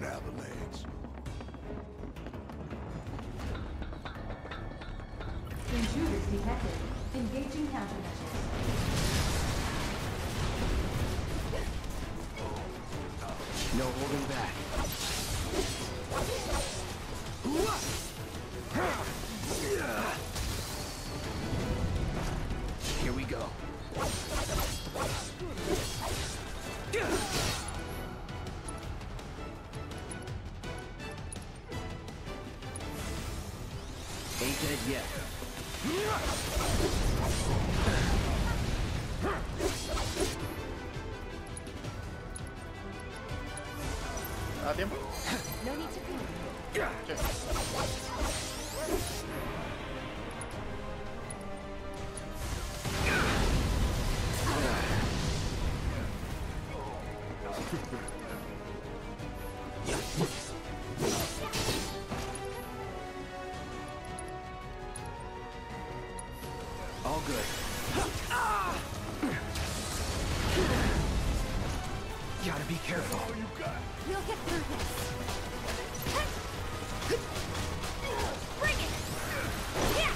Don't have the legs. Intruders detected. Engaging countermeasures. No holding back. Here we go. Ain't dead yet. ¿Da tiempo? No need to panic. ¿Qué? All good. Gotta be careful. We'll get through this. Bring it! Yeah!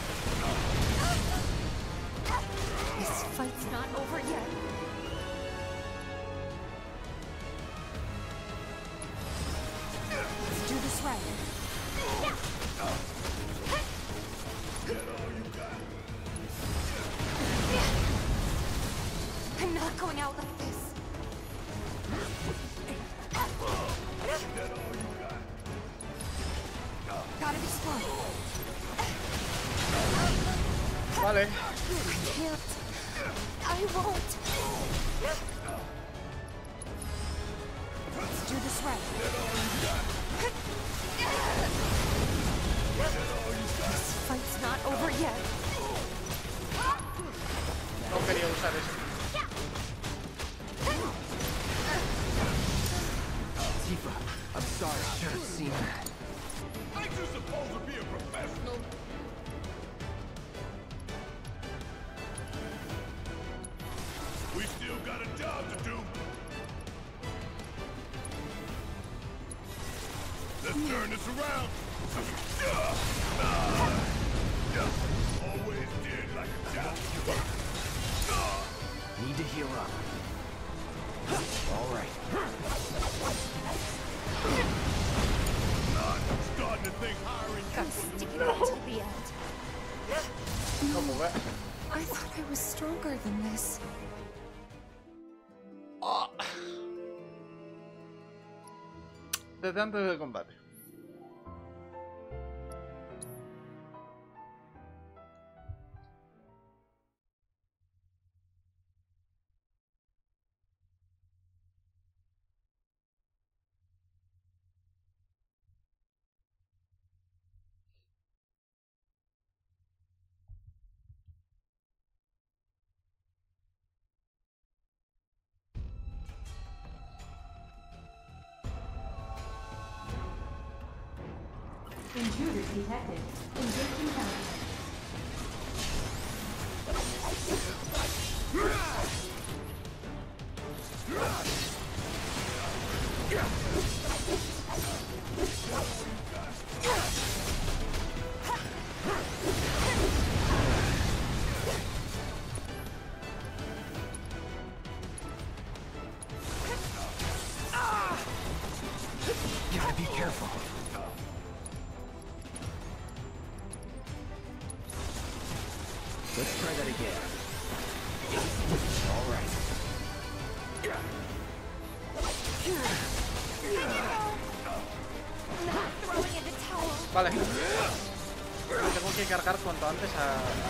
This fight's not over yet. Let's do this right. I'm not going out like this. Gotta be smart. Vale. I can't. I won't. Let's do this right. This fight's not over yet. No quería usar eso. Tifa, I'm sorry. Should have seen that. Ain't you supposed to be a professional? We still got a job to do. Let's turn this around. Always did like a job. Need to heal up. All right. Starting to think hiring you I'm was sticking out till the end. ¿Cómo ve? I thought I was stronger than this. Desde antes del combate. Intruders detected. Engaging countermeasures. Gotta be careful. Let's try that again. All right. Not throwing in the towel. Vale. Tengo que cargar cuanto antes a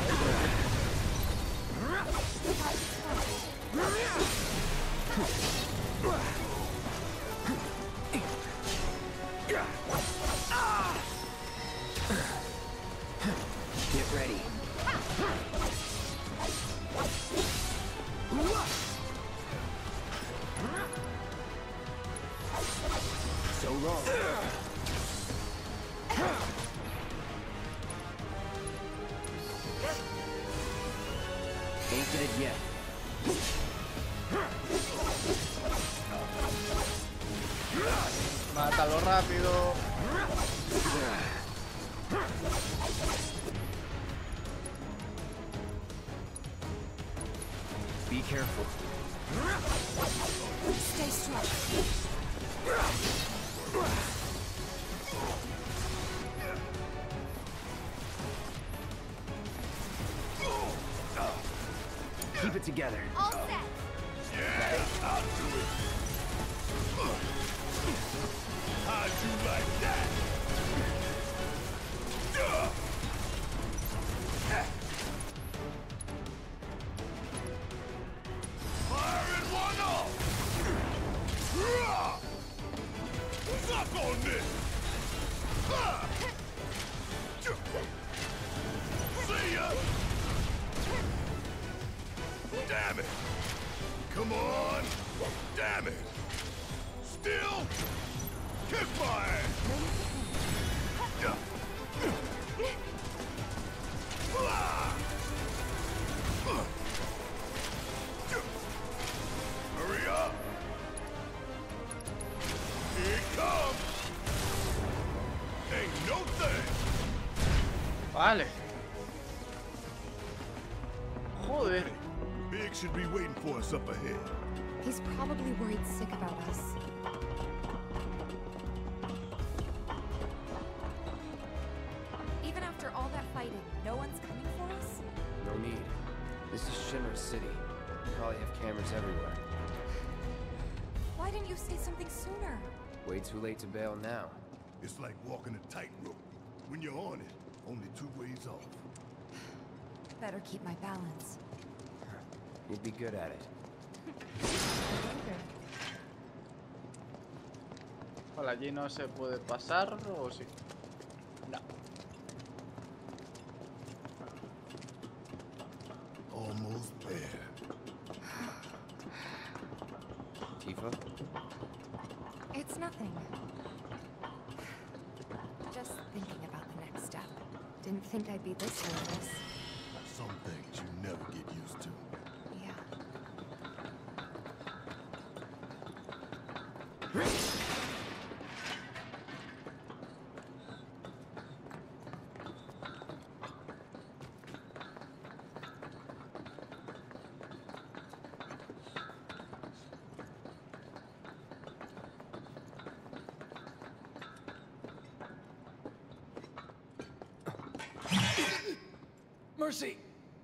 Get ready. So long. Ain't dead yet. Mátalo rápido. Be careful. Stay strong. Keep it together. All set. Yeah, I'll do it. How'd you like that? Firing one off. Suck on this. See ya. Damn it! Come on! Damn it! Still? Kick my ass! Hurry up! Here it comes! Ain't no thing! Vale. Joder. Big should be waiting for us up ahead. He's probably worried sick about us. Even after all that fighting, no one's coming for us? No need. This is Shinra City. Probably have cameras everywhere. Why didn't you say something sooner? Way too late to bail now. It's like walking a tightrope. When you're on it, only 2 ways off. Better keep my balance. You'd be good at it. Vale, allí no se puede pasar, ¿o sí? No. Almost there. Tifa? It's nothing. Just thinking about the next step. Didn't think I'd be this nervous. Some things you never get used to. Yeah. Mercy!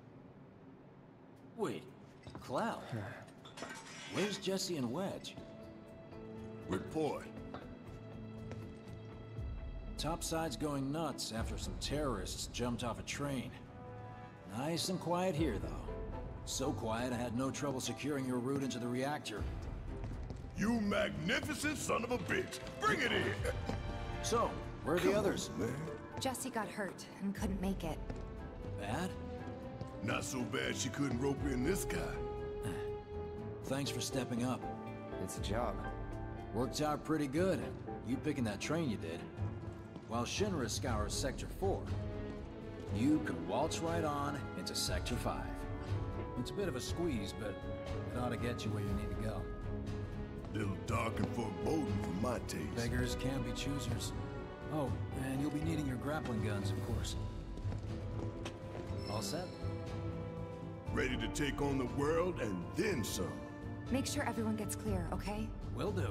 Wait, Cloud. Where's Jesse and Wedge? Report. Topside's going nuts after some terrorists jumped off a train. Nice and quiet here, though. So quiet I had no trouble securing your route into the reactor. You magnificent son of a bitch! Bring it in! So, where are the others? Man, Jesse got hurt and couldn't make it. Bad? not so bad she couldn't rope in this guy. Thanks for stepping up. It's a job. Worked out pretty good. You picking that train you did. While Shinra scours Sector 4, you could waltz right on into Sector 5. It's a bit of a squeeze, but it ought to get you where you need to go. Little dark and foreboding for my taste. Beggars can be choosers. Oh, and you'll be needing your grappling guns, of course. All set? Ready to take on the world and then some. Make sure everyone gets clear, okay? Will do.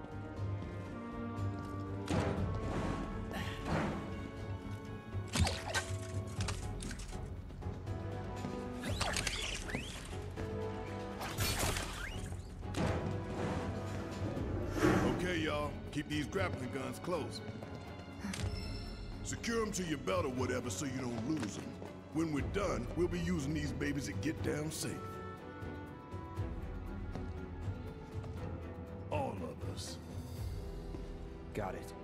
Okay, y'all. Keep these grappling guns close. Secure them to your belt or whatever so you don't lose them. When we're done, we'll be using these babies to get down safe. All of us. Got it.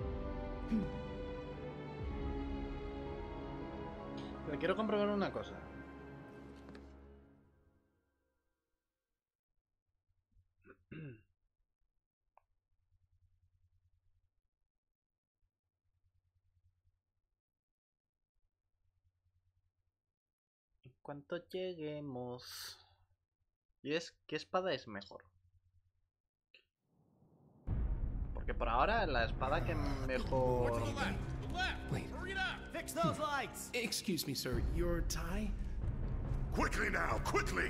Pero quiero comprobar una cosa. En cuanto lleguemos... ¿Y es qué espada es mejor? Porque por ahora la espada que mejor... Wait. Fix those lights! Excuse me, sir. Your tie? Quickly now, quickly!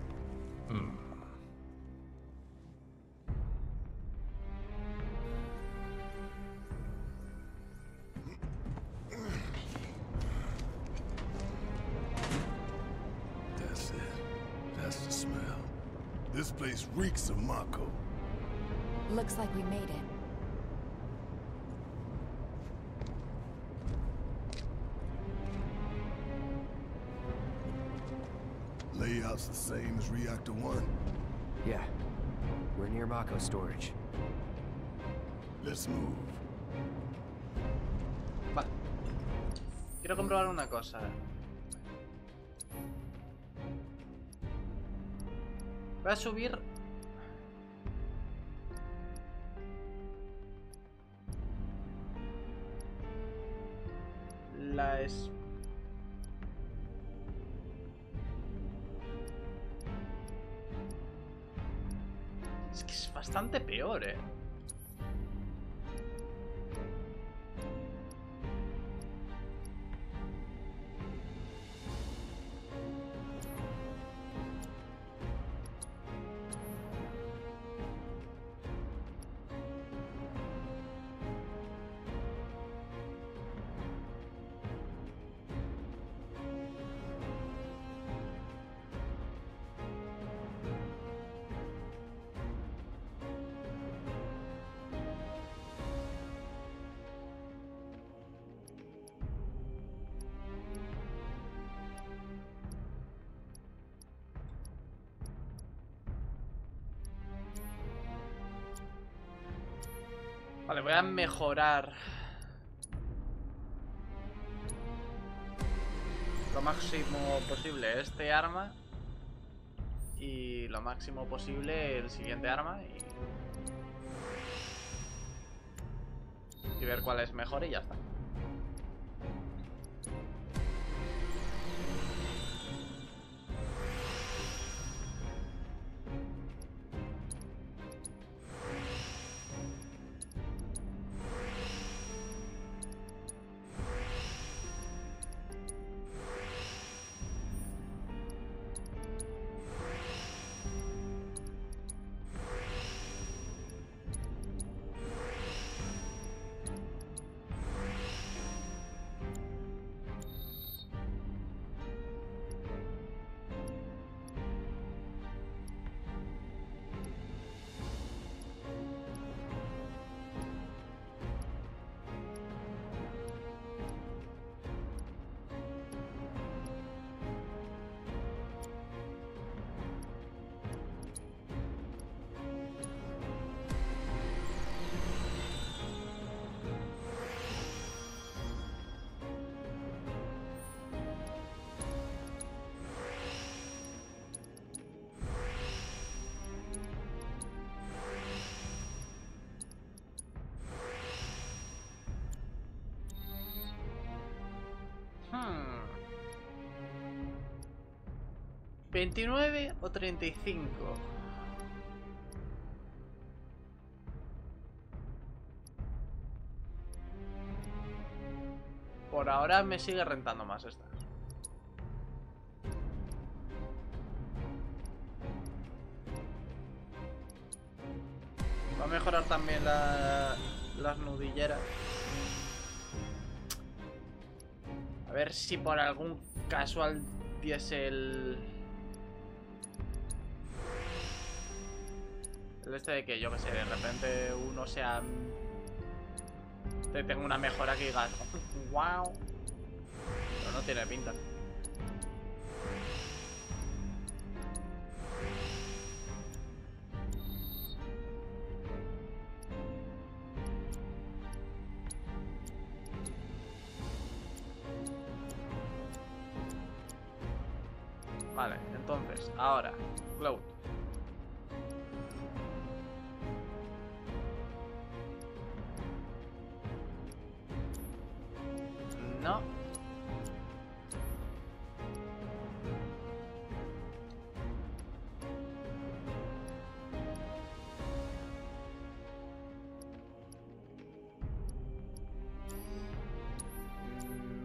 That's it. That's the smell. This place reeks of Mako. Looks like we made it. Layout's the same as Reactor 1. Yeah. We're near Mako storage. Let's move. Vale. Quiero comprobar una cosa. Voy a subir... La es... Es que es bastante peor, ¿eh? Vale, voy a mejorar lo máximo posible este arma y lo máximo posible el siguiente arma y ver cuál es mejor y ya está. ¿29 o 35? Por ahora me sigue rentando más esta. Va a mejorar también las nudilleras. A ver si por algún casual diese el este de que yo que sé, de repente uno sea... Te tengo una mejora que digas wow. Pero no tiene pinta. Vale, entonces, ahora Cloud. No.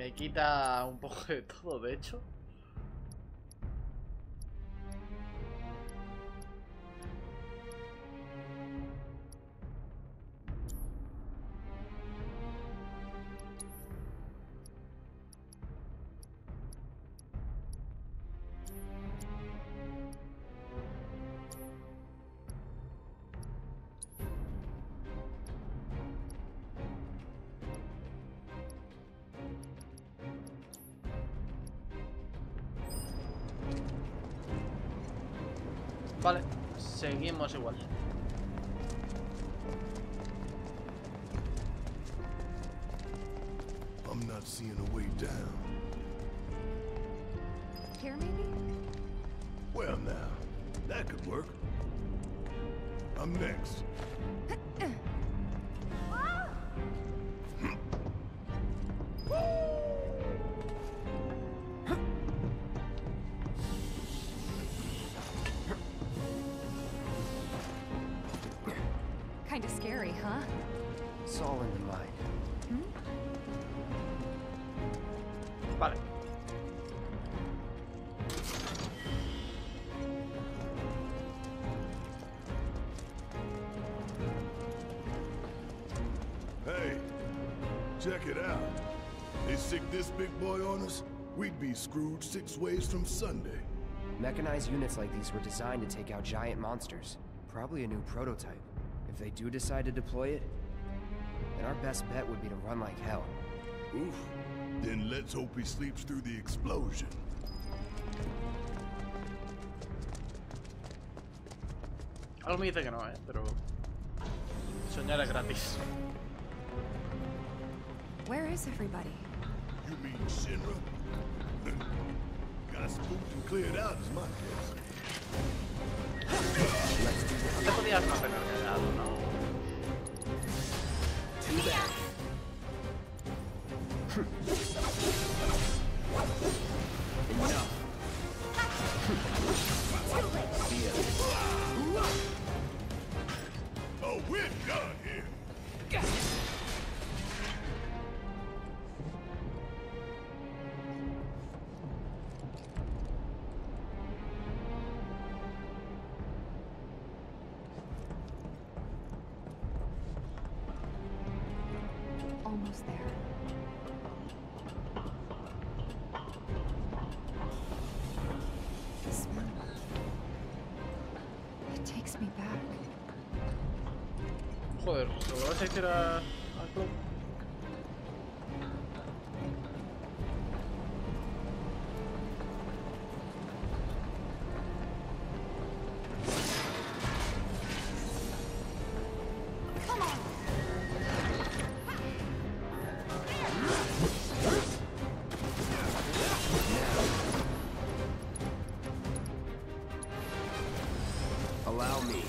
Me quita un poco de todo, de hecho. Vale, seguimos igual. I'm not seeing a way down. Here, maybe? Well, now, that could work. I'm next. Kinda scary, huh? It's all in the mind. Vale. Hey, check it out. They sick this big boy on us, we'd be screwed 6 ways from Sunday. Mechanized units like these were designed to take out giant monsters. Probably a new prototype. If they do decide to deploy it, then our best bet would be to run like hell. Oof. Then let's hope he sleeps through the explosion. Algo me dice que no, pero soñar es gratis. Where is everybody? You mean Shinra? Got spooked and cleared out is my guess. No te podías mantener callado, ¿no? Oh, we're done here. Almost there. The smell. It takes me back. Joder, ¿se lo vas a decir al club? Allow me.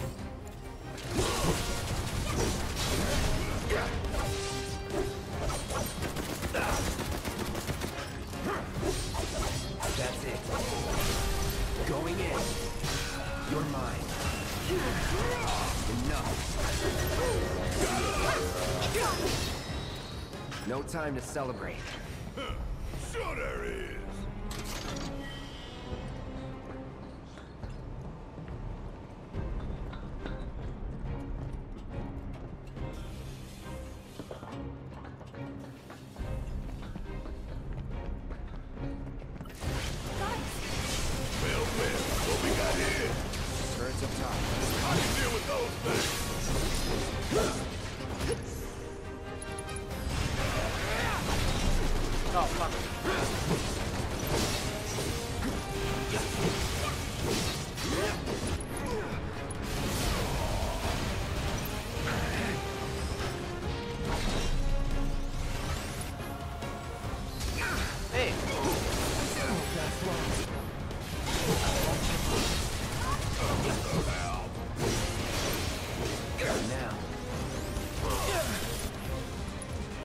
That's it. Going in. You're mine. Enough. No time to celebrate. Sure there is. Well, what we got here? Turrets up top. How do you deal with those things? No, fuck.